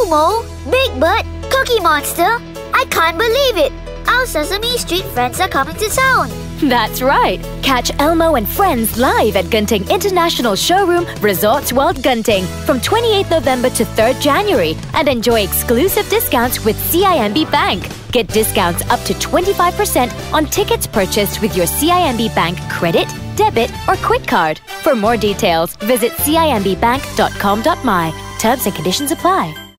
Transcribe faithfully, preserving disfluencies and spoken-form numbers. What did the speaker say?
Elmo, Big Bird, Cookie Monster. I can't believe it. Our Sesame Street friends are coming to town. That's right. Catch Elmo and friends live at Genting International Showroom, Resorts World Genting from twenty-eighth November to third January and enjoy exclusive discounts with C I M B Bank. Get discounts up to twenty-five percent on tickets purchased with your C I M B Bank credit, debit or quick card. For more details, visit C I M B bank dot com dot my. Terms and conditions apply.